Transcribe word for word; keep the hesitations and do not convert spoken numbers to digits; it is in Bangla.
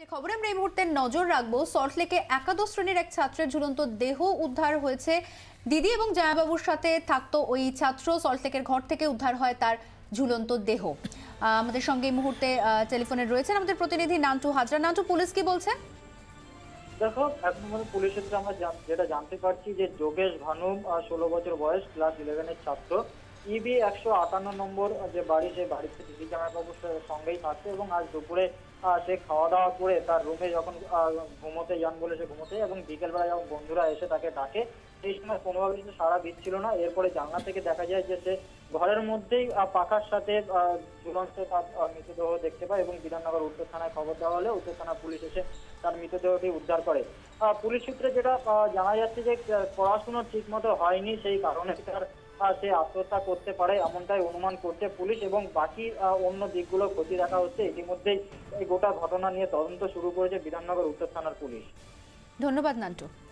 খবরে আমরা এই মুহূর্তে নজর রাখবো সল্টলেকে একাদশ শ্রেণীর এক ছাত্রের ঝুলন্ত দেহ উদ্ধার হয়েছে। দিদি এবং জামাইবাবুর সাথে থাকতো ওই ছাত্র, সল্টলেকের ঘর থেকে উদ্ধার হয় তার ঝুলন্ত দেহ। আমাদের সঙ্গে এই মুহূর্তে টেলিফোনে রয়েছেন আমাদের প্রতিনিধি নান্টু হাজরা। নান্টু, পুলিশ কি বলছে? দেখো, এখন মানে পুলিশের আমরা যেটা জানতে পারছি যে যোগেশ ভানু ষোলো বছর বয়স, ক্লাস ইলেভেনের ছাত্র, ইবি একশো আটান্ন নম্বর যে বাড়ি, সেই বাড়িতে দিদি জামাইবাবুর সঙ্গেই থাকছে এবং আজ দুপুরে সে খাওয়া দাওয়া করে তার রুমে যখন ঘুমোতে যান বলে সে ঘুমোতে, এবং বিকেলবেলা যখন বন্ধুরা এসে তাকে ডাকে সেই সময় কোনোভাবে সে সাড়া দিচ্ছিল না। এরপরে জানলা থেকে দেখা যায় যে সে ঘরের মধ্যেই পাখার সাথে ঝুলন্ত তার মৃতদেহ দেখতে পায় এবং বিধাননগর উত্তর থানায় খবর দেওয়া হলে উত্তর থানা পুলিশ এসে তার মৃতদেহটি উদ্ধার করে। পুলিশ সূত্রে যেটা জানা যাচ্ছে যে পড়াশুনো ঠিক মতো হয়নি, সেই কারণে তার সে আত্মহত্যা করতে পারে এমনটাই অনুমান করছে পুলিশ, এবং বাকি অন্য দিকগুলো খতিয়ে দেখা হচ্ছে। ইতিমধ্যেই এই গোটা ঘটনা নিয়ে তদন্ত শুরু করেছে বিধাননগর উত্তর থানার পুলিশ। ধন্যবাদ নান্টু।